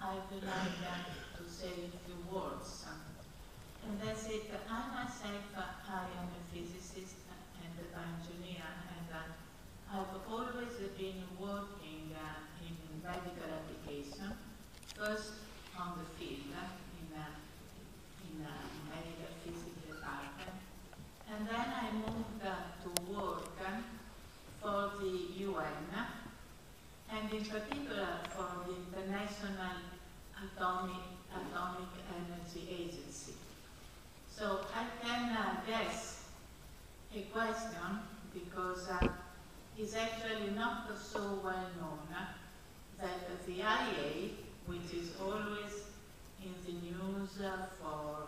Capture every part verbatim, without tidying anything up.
I would like uh, to say a few words. And that's it. I myself, uh, I am a physicist and a bioengineer, and uh, I've always been working uh, in medical application, first on the field, uh, in a in a medical physics department, and then I moved uh, to work uh, for the U N, and in particular for the International Atomic, Atomic Energy Agency. So I can uh, guess a question, because uh, it's actually not so well known uh, that the I A E A, which is always in the news uh, for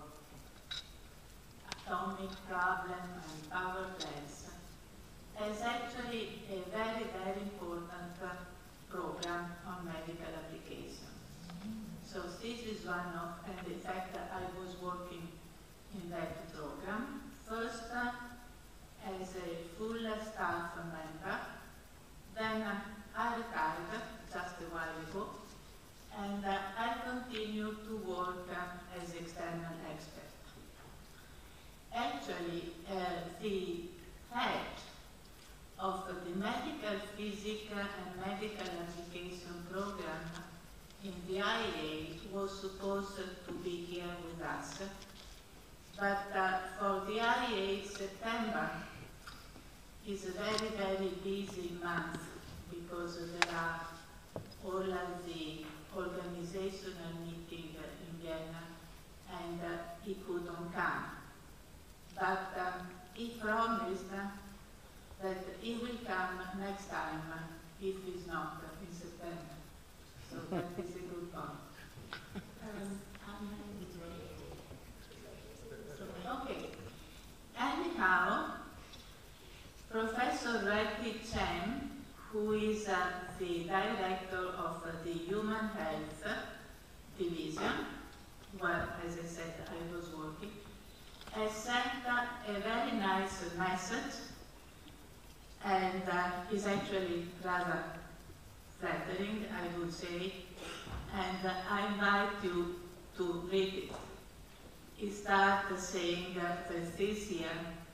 atomic problem and power plants, is actually a very, very important uh, program on medical application. So this is one of, and in fact I was working in that program, first uh, as a full staff member, then uh, I retired just a while ago, and uh, I continue to work uh, as external expert. Actually, uh, the head of the medical physics and medical application program in the I A E A was supposed to be here with us, but uh, for the I A E A, September is a very, very busy month, because there are all of the organizational meetings in Vienna, and uh, he couldn't come. But um, he promised uh, that he will come next time, uh, if he's not uh, in September. So that is a good point. Um, okay. Anyhow, Professor Reddy Chen, who is uh, the director of uh, the Human Health Division, where, as I said, I was working, has sent uh, a very nice message, and uh, is actually rather flattering, I would say, and uh, I invite you to read it. He starts saying that this year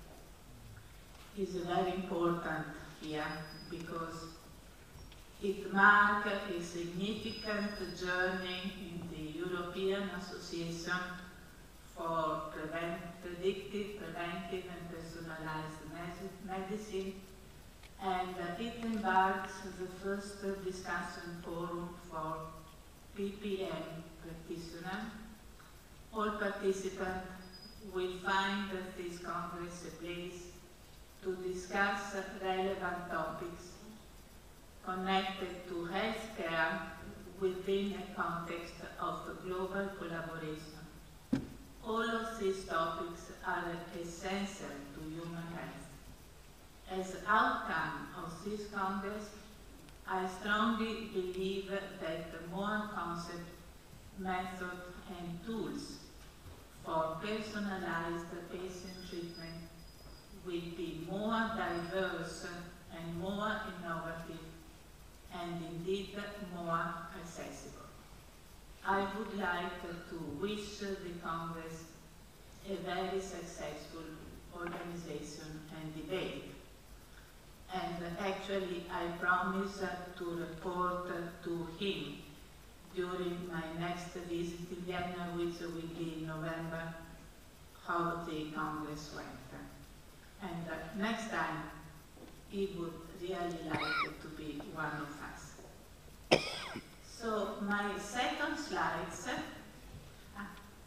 is very important year, because it marks a significant journey in the European Association for prevent, Predictive, Preventive and Personalized Medicine, and uh, it embarks the first discussion forum for P P M practitioners. All participants will find at this Congress a place to discuss relevant topics connected to healthcare within a context of global collaboration. All of these topics are essential to human health. As outcome of this Congress, I strongly believe that more concepts, methods, and tools for personalized patient treatment will be more diverse and more innovative, and indeed more accessible. I would like to wish the Congress a very successful organization and debate. And actually, I promise to report to him during my next visit in Vienna, which will be in November, how the Congress went. And uh, next time, he would really like to be one of us. So my second slides uh,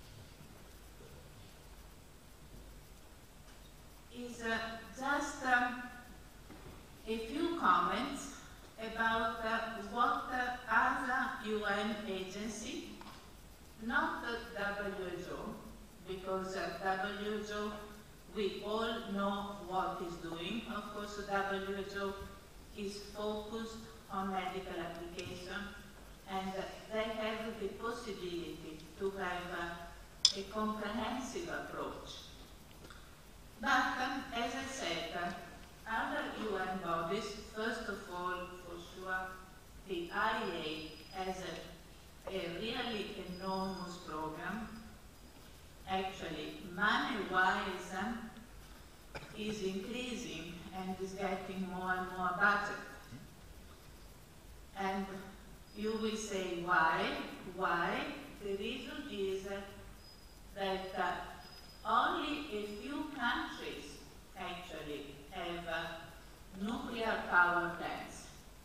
is uh, just um, a few comments about uh, what uh, other U N agency, not the W H O, because uh, W H O, we all know what it's doing. Of course, the W H O is focused on medical application, and uh, they have the possibility to have uh, a comprehensive approach. But, um, as I said, uh, other U N bodies, first of all, for sure, the I A E A has a, a really is increasing and is getting more and more budget. And you will say why? Why? The reason is that uh, only a few countries actually have uh, nuclear power plants.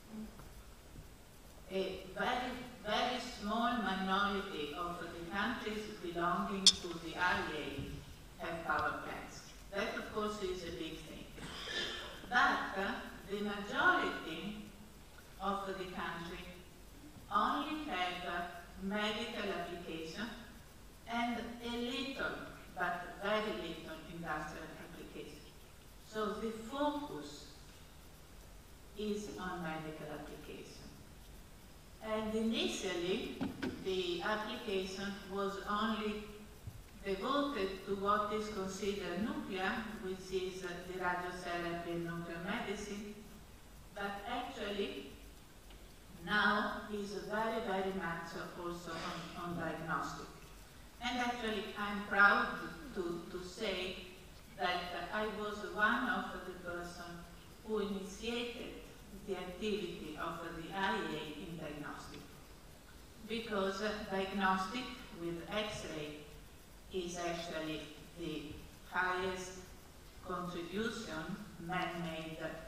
A very, very small minority of the countries belonging to the I A have power plants. That, of course, is a big thing. But uh, the majority of the country only have uh, medical application and a little, but very little, industrial application. So the focus is on medical application. And initially, the application was only devoted to what is considered nuclear, which is uh, the radiotherapy and nuclear medicine, but actually now is very, very much also on, on diagnostic. And actually, I'm proud to, to say that uh, I was one of the person who initiated the activity of the I A in diagnostic, because uh, diagnostic with X-ray is actually the highest contribution man-made